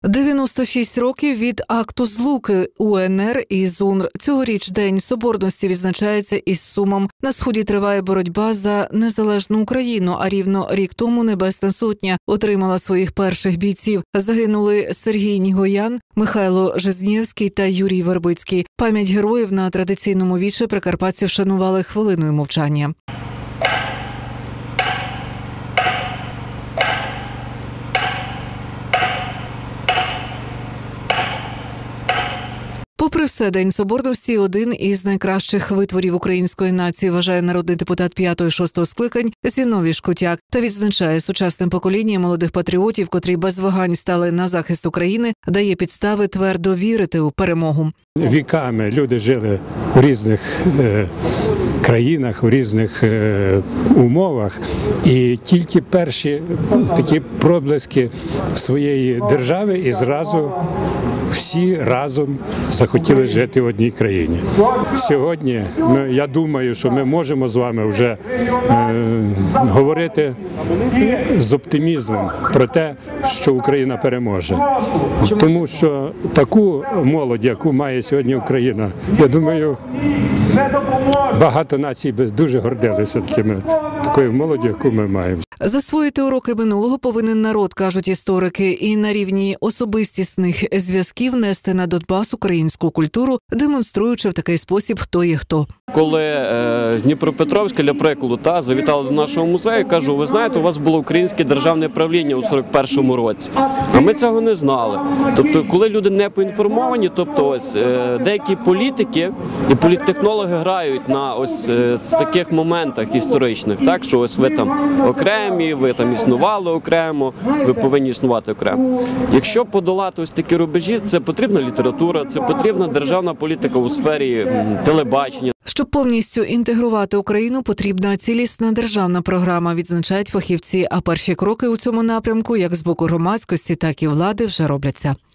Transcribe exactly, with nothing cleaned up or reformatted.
дев'яносто шість років від акту злуки УНР і ЗУНР. Цьогоріч День Соборності відзначається із сумом. На Сході триває боротьба за незалежну Україну, а рівно рік тому Небесна Сотня отримала своїх перших бійців. Загинули Сергій Нігоян, Михайло Жизнєвський та Юрій Вербицький. Пам'ять героїв на традиційному віче прикарпатці вшанували хвилиною мовчання. Попри все, День Соборності – один із найкращих витворів української нації, вважає народний депутат п'ятого-шостого скликань Зіновій Шкутяк та відзначає, сучасним поколінням молодих патріотів, котрі без вагань стали на захист України, дає підстави твердо вірити у перемогу. Віками люди жили у різних е, країнах, у різних е, умовах, і тільки перші такі проблиски своєї держави і зразу всі разом захотіли жити в одній країні. Сьогодні ми, я думаю, що ми можемо з вами вже е, говорити з оптимізмом про те, що Україна переможе. Тому що таку молодь, яку має сьогодні Україна, я думаю, багато націй би дуже гордилися такими, такою молоддю, яку ми маємо. Засвоїти уроки минулого повинен народ, кажуть історики, і на рівні особистісних зв'язків нести на Донбас українську культуру, демонструючи в такий спосіб, хто є хто. Коли е, з Дніпропетровська, для прикладу, та, завітали до нашого музею, кажу, ви знаєте, у вас було українське державне правління у сорок першому році, а ми цього не знали. Тобто, коли люди не поінформовані, тобто ось е, деякі політики і політтехнологи грають на ось е, таких моментах історичних, так, що ось ви там окремі, ви там існували окремо, ви повинні існувати окремо. Якщо подолати ось такі рубежі, це потрібна література, це потрібна державна політика у сфері м, телебачення. Щоб повністю інтегрувати Україну, потрібна цілісна державна програма, відзначають фахівці, а перші кроки у цьому напрямку, як з боку громадськості, так і влади, вже робляться.